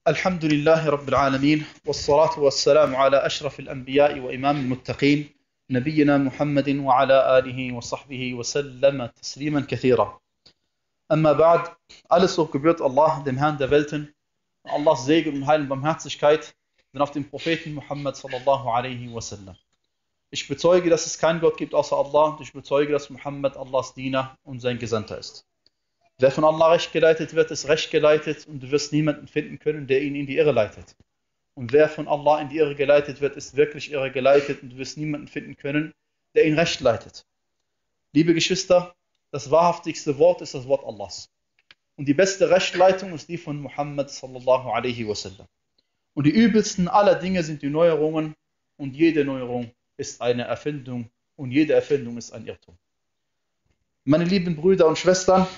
الحمد لله رب العالمين والصلاة والسلام على أشرف الأنبياء وإمام المتقين نبينا محمد وعلى آله وصحبه وسلم تسليما كثيرا. أما بعد, alles Lob gebührt Allah, dem Herrn der Welten, Allahs Segen und Heil und Barmherzigkeit sind auf den Propheten Muhammad sallallahu alaihi wasallam. Ich bezeuge, dass es keinen Gott gibt außer Allah und ich bezeuge, dass Muhammad Allahs Diener und sein Gesandter ist. Wer von Allah recht geleitet wird, ist recht geleitet und du wirst niemanden finden können, der ihn in die Irre leitet. Und wer von Allah in die Irre geleitet wird, ist wirklich irre geleitet und du wirst niemanden finden können, der ihn recht leitet. Liebe Geschwister, das wahrhaftigste Wort ist das Wort Allahs. Und die beste Rechtleitung ist die von Muhammad sallallahu alaihi wasallam. Und die übelsten aller Dinge sind die Neuerungen und jede Neuerung ist eine Erfindung und jede Erfindung ist ein Irrtum. Meine lieben Brüder und Schwestern,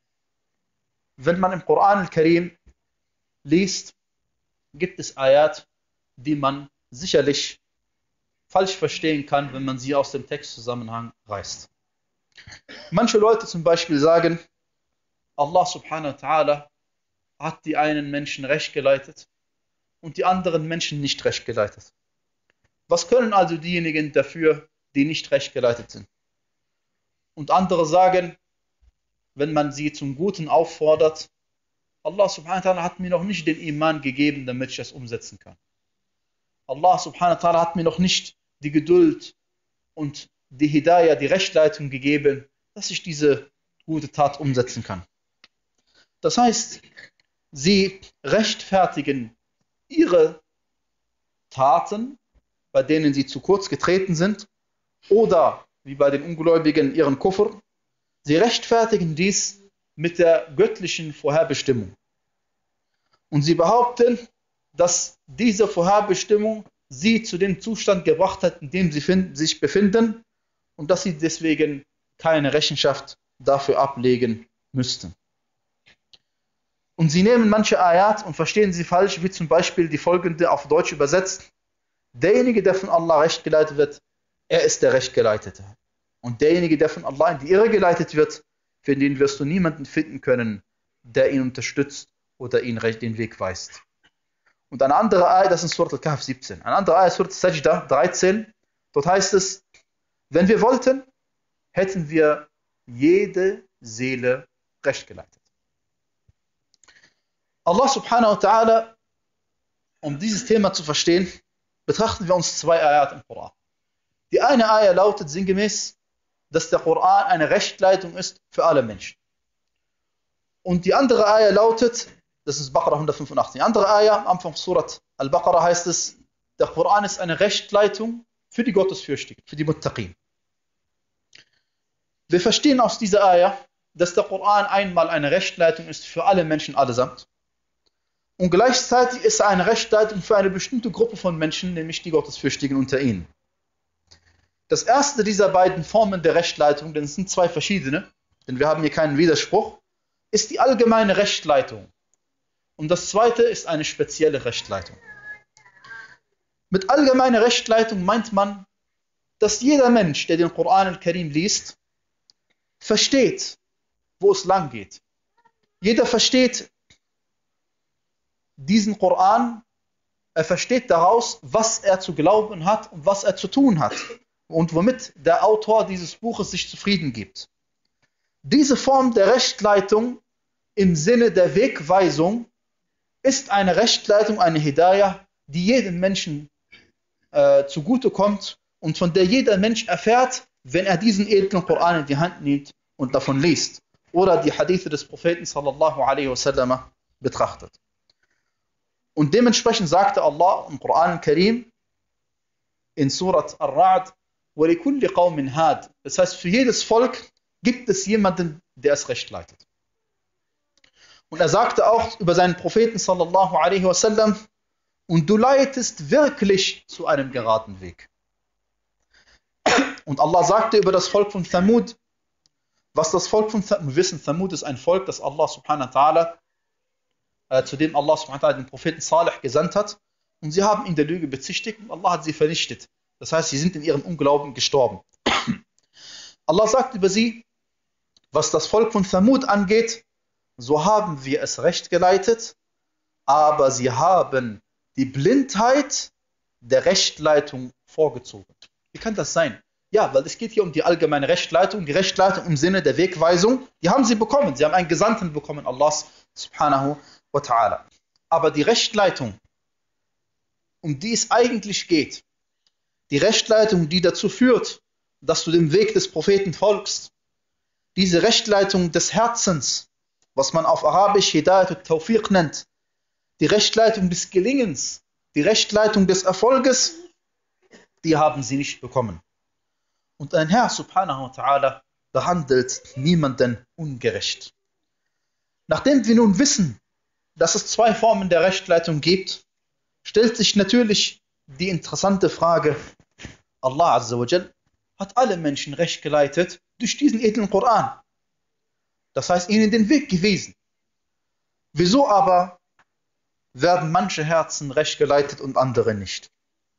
wenn man im Koran al-Karim liest, gibt es Ayat, die man sicherlich falsch verstehen kann, wenn man sie aus dem Textzusammenhang reißt. Manche Leute zum Beispiel sagen, Allah subhanahu wa ta'ala hat die einen Menschen recht geleitet und die anderen Menschen nicht recht geleitet. Was können also diejenigen dafür, die nicht recht geleitet sind? Und andere sagen, wenn man sie zum Guten auffordert, Allah subhanahu wa ta'ala hat mir noch nicht den Iman gegeben, damit ich das umsetzen kann. Allah subhanahu wa ta'ala hat mir noch nicht die Geduld und die Hidayah, die Rechtleitung gegeben, dass ich diese gute Tat umsetzen kann. Das heißt, sie rechtfertigen ihre Taten, bei denen sie zu kurz getreten sind, oder wie bei den Ungläubigen ihren Kufr. Sie rechtfertigen dies mit der göttlichen Vorherbestimmung. Und sie behaupten, dass diese Vorherbestimmung sie zu dem Zustand gebracht hat, in dem sie sich befinden und dass sie deswegen keine Rechenschaft dafür ablegen müssten. Und sie nehmen manche Ayat und verstehen sie falsch, wie zum Beispiel die folgende auf Deutsch übersetzt: Derjenige, der von Allah recht geleitet wird, er ist der Rechtgeleitete. Und derjenige, der von Allah in die Irre geleitet wird, für den wirst du niemanden finden können, der ihn unterstützt oder ihn den Weg weist. Und eine andere Ayat, das ist Surat Al-Kahf 17. Eine andere Ayat, Surat Sajda 13. Dort heißt es, wenn wir wollten, hätten wir jede Seele recht geleitet. Allah subhanahu wa ta'ala, um dieses Thema zu verstehen, betrachten wir uns zwei Ayat im Koran. Die eine Ayat lautet sinngemäß, dass der Koran eine Rechtleitung ist für alle Menschen. Und die andere Ayah lautet, das ist Baqarah 185, die andere Ayah am Anfang Surat Al-Baqarah heißt es, der Koran ist eine Rechtleitung für die Gottesfürchtigen, für die Muttaqin. Wir verstehen aus dieser Ayah, dass der Koran einmal eine Rechtleitung ist für alle Menschen allesamt. Und gleichzeitig ist er eine Rechtleitung für eine bestimmte Gruppe von Menschen, nämlich die Gottesfürchtigen unter ihnen. Das erste dieser beiden Formen der Rechtleitung, denn es sind zwei verschiedene, denn wir haben hier keinen Widerspruch, ist die allgemeine Rechtleitung. Und das zweite ist eine spezielle Rechtleitung. Mit allgemeiner Rechtleitung meint man, dass jeder Mensch, der den Koran al-Karim liest, versteht, wo es lang geht. Jeder versteht diesen Koran, er versteht daraus, was er zu glauben hat und was er zu tun hat. Und womit der Autor dieses Buches sich zufrieden gibt. Diese Form der Rechtleitung im Sinne der Wegweisung ist eine Rechtleitung, eine Hidayah, die jedem Menschen zugutekommt und von der jeder Mensch erfährt, wenn er diesen edlen Koran in die Hand nimmt und davon liest oder die Hadithe des Propheten sallallahu alaihi wasallam betrachtet. Und dementsprechend sagte Allah im Koran al-Karim in Surat Ar-Ra'd, das heißt, für jedes Volk gibt es jemanden, der es recht leitet. Und er sagte auch über seinen Propheten sallallahu alaihi wasallam, und du leitest wirklich zu einem geraden Weg. Und Allah sagte über das Volk von Thamud, was das Volk von Thamud, wir wissen, Thamud ist ein Volk, das Allah subhanahu wa ta'ala, zu dem Allah subhanahu wa ta'ala den Propheten Salih gesandt hat, und sie haben ihn der Lüge bezichtigt und Allah hat sie vernichtet. Das heißt, sie sind in ihrem Unglauben gestorben. Allah sagt über sie, was das Volk von Thamud angeht, so haben wir es recht geleitet, aber sie haben die Blindheit der Rechtleitung vorgezogen. Wie kann das sein? Ja, weil es geht hier um die allgemeine Rechtleitung, die Rechtleitung im Sinne der Wegweisung, die haben sie bekommen. Sie haben einen Gesandten bekommen, Allah subhanahu wa ta'ala. Aber die Rechtleitung, um die es eigentlich geht, die Rechtleitung, die dazu führt, dass du dem Weg des Propheten folgst, diese Rechtleitung des Herzens, was man auf Arabisch Hidayat al-Tawfiq nennt, die Rechtleitung des Gelingens, die Rechtleitung des Erfolges, die haben sie nicht bekommen. Und ein Herr subhanahu wa ta'ala behandelt niemanden ungerecht. Nachdem wir nun wissen, dass es zwei Formen der Rechtleitung gibt, stellt sich natürlich die interessante Frage, Allah Azza wa Jal hat alle Menschen recht geleitet durch diesen edlen Koran. Das heißt, ihnen den Weg gewiesen. Wieso aber werden manche Herzen recht geleitet und andere nicht?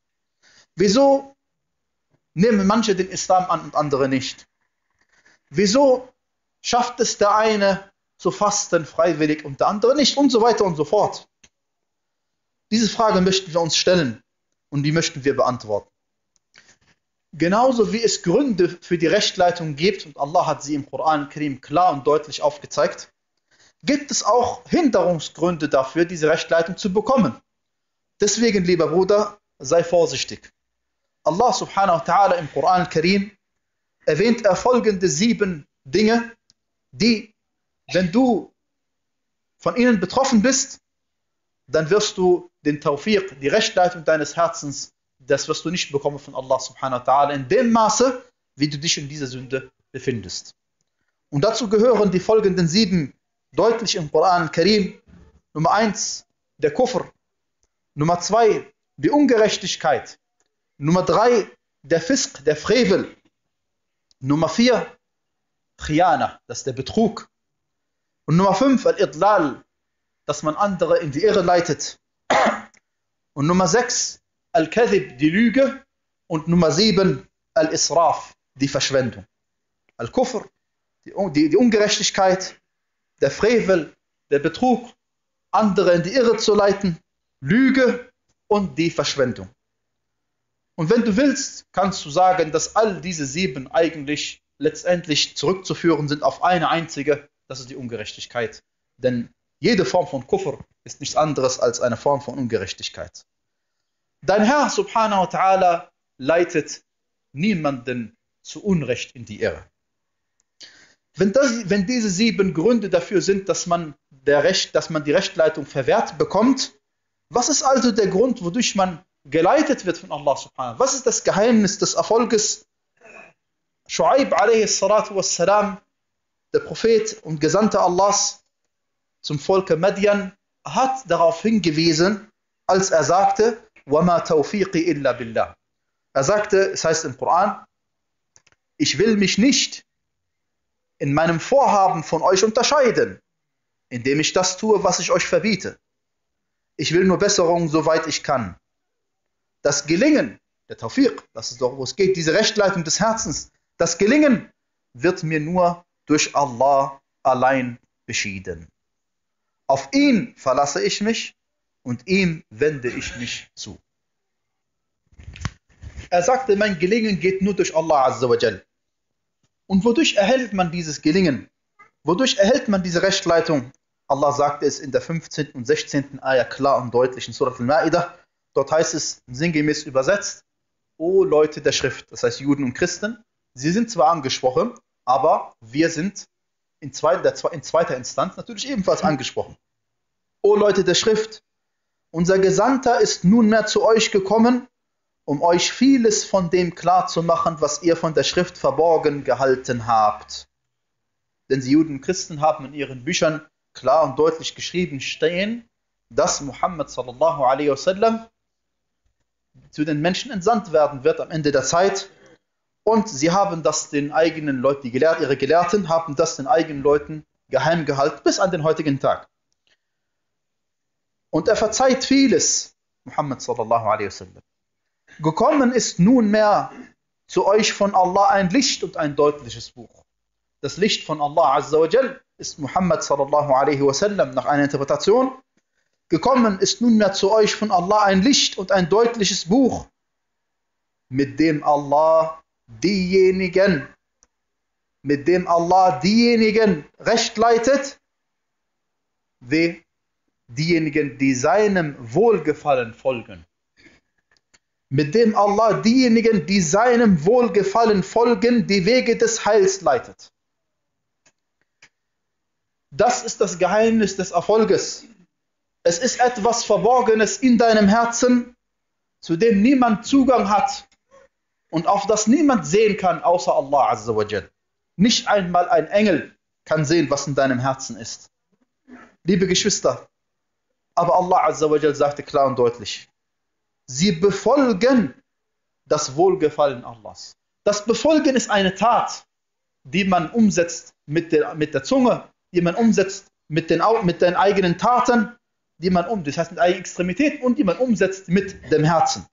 Wieso nehmen manche den Islam an und andere nicht? Wieso schafft es der eine zu fasten freiwillig und der andere nicht? Und so weiter und so fort. Diese Frage möchten wir uns stellen und die möchten wir beantworten. Genauso wie es Gründe für die Rechtleitung gibt, und Allah hat sie im Koran Karim klar und deutlich aufgezeigt, gibt es auch Hinderungsgründe dafür, diese Rechtleitung zu bekommen. Deswegen, lieber Bruder, sei vorsichtig. Allah subhanahu wa ta'ala im Koran Karim erwähnt folgende 7 Dinge, die, wenn du von ihnen betroffen bist, dann wirst du den Tawfiq, die Rechtleitung deines Herzens, das wirst du nicht bekommen von Allah subhanahu wa ta'ala in dem Maße, wie du dich in dieser Sünde befindest. Und dazu gehören die folgenden 7 deutlich im Koran Karim. Nummer 1, der Kufr. Nummer 2, die Ungerechtigkeit. Nummer 3, der Fisk, der Frevel. Nummer 4, Khiyana, das ist der Betrug. Und Nummer 5, Al-Idlal, dass man andere in die Irre leitet. Und Nummer 6, Al-Kadhib, die Lüge. Und Nummer 7, Al-Israf, die Verschwendung. Al-Kufr, die Ungerechtigkeit, der Frevel, der Betrug, andere in die Irre zu leiten, Lüge und die Verschwendung. Und wenn du willst, kannst du sagen, dass all diese 7 eigentlich letztendlich zurückzuführen sind auf eine einzige, das ist die Ungerechtigkeit. Denn jede Form von Kufr ist nichts anderes als eine Form von Ungerechtigkeit. Dein Herr subhanahu wa ta'ala leitet niemanden zu Unrecht in die Irre. Wenn diese 7 Gründe dafür sind, dass man die Rechtleitung verwehrt bekommt, was ist also der Grund, wodurch man geleitet wird von Allah subhanahu wa ta'ala? Was ist das Geheimnis des Erfolges? Shu'aib a.s., der Prophet und Gesandte Allahs zum Volke Madian, hat darauf hingewiesen, als er sagte, وَمَا تَوْفِيقِ إِلَّا بِاللَّهِ. Er sagte, es heißt im Koran, ich will mich nicht in meinem Vorhaben von euch unterscheiden, indem ich das tue, was ich euch verbiete. Ich will nur Besserung, soweit ich kann. Das Gelingen, der Tawfiq, das ist doch, wo es geht, diese Rechtleitung des Herzens, das Gelingen wird mir nur durch Allah allein beschieden. Auf ihn verlasse ich mich und ihm wende ich mich zu. Er sagte, mein Gelingen geht nur durch Allah Azza wa Jal. Und wodurch erhält man dieses Gelingen? Wodurch erhält man diese Rechtleitung? Allah sagte es in der 15. und 16. Ayah klar und deutlich in Surah Al-Ma'idah. Dort heißt es sinngemäß übersetzt, O Leute der Schrift, das heißt Juden und Christen, sie sind zwar angesprochen, aber wir sind in zweiter Instanz natürlich ebenfalls angesprochen. O Leute der Schrift, unser Gesandter ist nunmehr zu euch gekommen, um euch vieles von dem klarzumachen, was ihr von der Schrift verborgen gehalten habt. Denn die Juden und Christen haben in ihren Büchern klar und deutlich geschrieben stehen, dass Muhammad sallallahu alaihi wasallam zu den Menschen entsandt werden wird am Ende der Zeit. Und sie haben das den eigenen Leuten, ihre Gelehrten haben das den eigenen Leuten geheim gehalten bis an den heutigen Tag. Und er verzeiht vieles, Muhammad sallallahu alaihi wasallam. Gekommen ist nunmehr zu euch von Allah ein Licht und ein deutliches Buch. Das Licht von Allah Azza wa Jal ist Muhammad sallallahu alaihi wasallam nach einer Interpretation. gekommen ist nunmehr zu euch von Allah ein Licht und ein deutliches Buch, mit dem Allah diejenigen recht leitet, diejenigen, die seinem Wohlgefallen folgen. Mit dem Allah diejenigen, die seinem Wohlgefallen folgen, die Wege des Heils leitet. Das ist das Geheimnis des Erfolges. Es ist etwas Verborgenes in deinem Herzen, zu dem niemand Zugang hat und auf das niemand sehen kann, außer Allah Azza wa Jal. Nicht einmal ein Engel kann sehen, was in deinem Herzen ist. Liebe Geschwister, aber Allah Azza wa Jal sagte klar und deutlich, sie befolgen das Wohlgefallen Allahs. Das Befolgen ist eine Tat, die man umsetzt mit der Zunge, die man umsetzt mit den eigenen Taten, das heißt mit eigenen Extremitäten und die man umsetzt mit dem Herzen.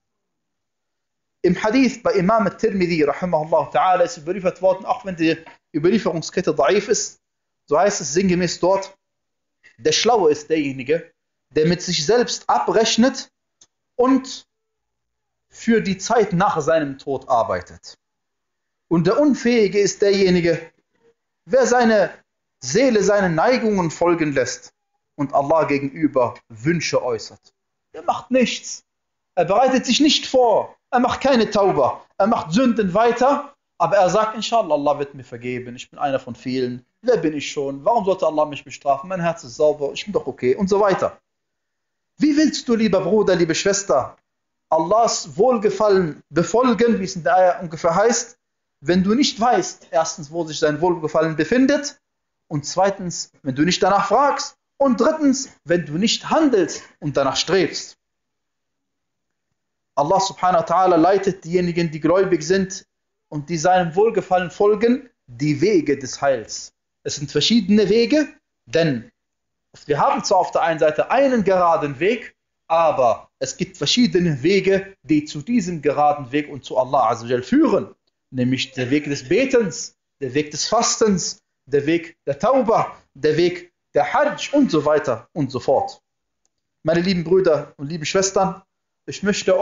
Im Hadith bei Imam al-Tirmidhi, rahimahullah ta'ala, ist überliefert worden, auch wenn die Überlieferungskette daif ist, so heißt es sinngemäß dort, der Schlaue ist derjenige, der mit sich selbst abrechnet und für die Zeit nach seinem Tod arbeitet. Und der Unfähige ist derjenige, wer seine Seele seinen Neigungen folgen lässt und Allah gegenüber Wünsche äußert. Er macht nichts. Er bereitet sich nicht vor. Er macht keine Tauba. Er macht Sünden weiter, aber er sagt, inshallah, Allah wird mir vergeben. Ich bin einer von vielen. Wer bin ich schon? Warum sollte Allah mich bestrafen? Mein Herz ist sauber. Ich bin doch okay. Und so weiter. Wie willst du, lieber Bruder, liebe Schwester, Allahs Wohlgefallen befolgen, wie es in der Ayah ungefähr heißt, wenn du nicht weißt, erstens, wo sich sein Wohlgefallen befindet, und zweitens, wenn du nicht danach fragst, und drittens, wenn du nicht handelst und danach strebst. Allah subhanahu wa ta'ala leitet diejenigen, die gläubig sind und die seinem Wohlgefallen folgen, die Wege des Heils. Es sind verschiedene Wege, denn wir haben zwar auf der einen Seite einen geraden Weg, aber es gibt verschiedene Wege, die zu diesem geraden Weg und zu Allah Azza wa Jal führen. Nämlich der Weg des Betens, der Weg des Fastens, der Weg der Tauba, der Weg der Hajj und so weiter und so fort. Meine lieben Brüder und lieben Schwestern, ich möchte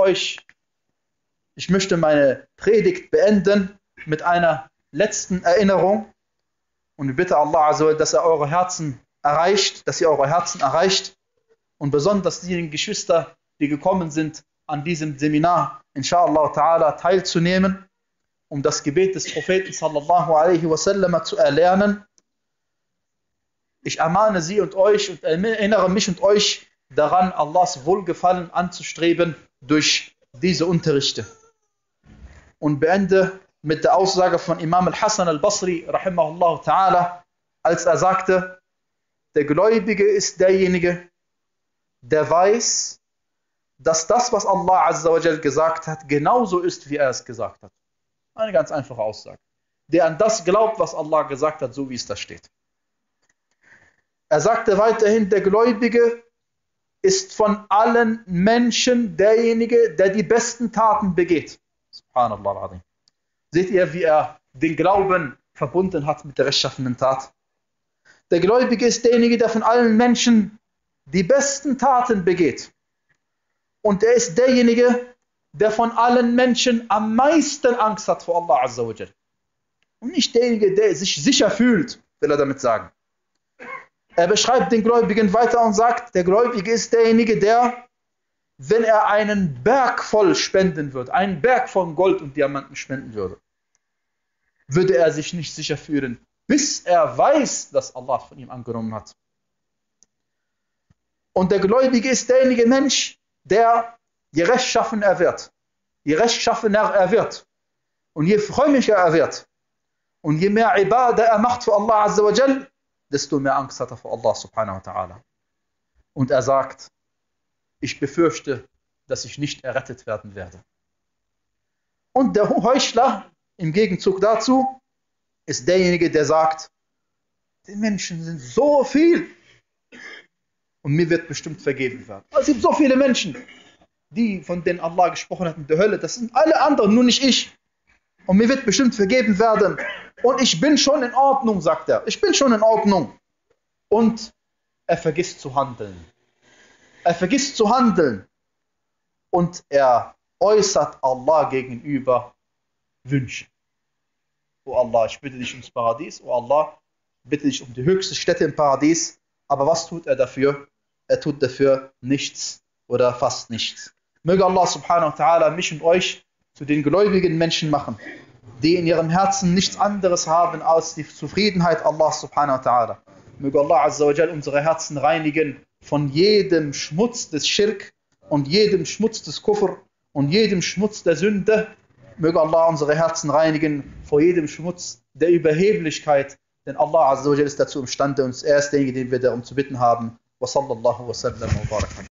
meine Predigt beenden mit einer letzten Erinnerung und ich bitte Allah Azza wa Jal, dass er eure Herzen erreicht, und besonders diejenigen Geschwister, die gekommen sind, an diesem Seminar, inshallah ta'ala, teilzunehmen, um das Gebet des Propheten sallallahu alaihi wasallam zu erlernen. Ich ermahne Sie und euch und erinnere mich und euch daran, Allahs Wohlgefallen anzustreben durch diese Unterrichte. Und beende mit der Aussage von Imam al-Hasan al-Basri, rahimahullah ta'ala, als er sagte, der Gläubige ist derjenige, der weiß, dass das, was Allah Azza wa Jal gesagt hat, genauso ist, wie er es gesagt hat. Eine ganz einfache Aussage. Der an das glaubt, was Allah gesagt hat, so wie es da steht. Er sagte weiterhin, der Gläubige ist von allen Menschen derjenige, der die besten Taten begeht. Subhanallah al-Azim. Seht ihr, wie er den Glauben verbunden hat mit der rechtschaffenen Tat? Der Gläubige ist derjenige, der von allen Menschen die besten Taten begeht. Und er ist derjenige, der von allen Menschen am meisten Angst hat vor Allah Azza wa Jal. Und nicht derjenige, der sich sicher fühlt, will er damit sagen. Er beschreibt den Gläubigen weiter und sagt, der Gläubige ist derjenige, der, wenn er einen Berg voll spenden würde, einen Berg von Gold und Diamanten spenden würde, würde er sich nicht sicher fühlen, bis er weiß, dass Allah von ihm angenommen hat. Und der Gläubige ist derjenige Mensch, der je rechtschaffener er wird und je frömmicher er wird und je mehr Ibadah er macht für Allah Azza wa Jal, desto mehr Angst hat er vor Allah subhanahu wa ta'ala. Und er sagt, ich befürchte, dass ich nicht errettet werden werde. Und der Heuchler im Gegenzug dazu ist derjenige, der sagt, die Menschen sind so viel und mir wird bestimmt vergeben werden. Es gibt so viele Menschen, von denen Allah gesprochen hat in der Hölle, das sind alle anderen, nur nicht ich. Und mir wird bestimmt vergeben werden. Und ich bin schon in Ordnung, sagt er. Ich bin schon in Ordnung. Und er vergisst zu handeln. er vergisst zu handeln und er äußert Allah gegenüber Wünsche. O Allah, ich bitte dich ums Paradies. O Allah, bitte dich um die höchste Stätte im Paradies. Aber was tut er dafür? Er tut dafür nichts oder fast nichts. Möge Allah subhanahu wa ta'ala mich und euch zu den gläubigen Menschen machen, die in ihrem Herzen nichts anderes haben als die Zufriedenheit Allah subhanahu wa ta'ala. Möge Allah azza wa jal unsere Herzen reinigen von jedem Schmutz des Schirk und jedem Schmutz des Kufr und jedem Schmutz der Sünde. Möge Allah unsere Herzen reinigen vor jedem Schmutz der Überheblichkeit, denn Allah azza wa jal ist dazu imstande und er ist derjenige, den wir darum zu bitten haben. Wa sallallahu wa sallam wa baraka.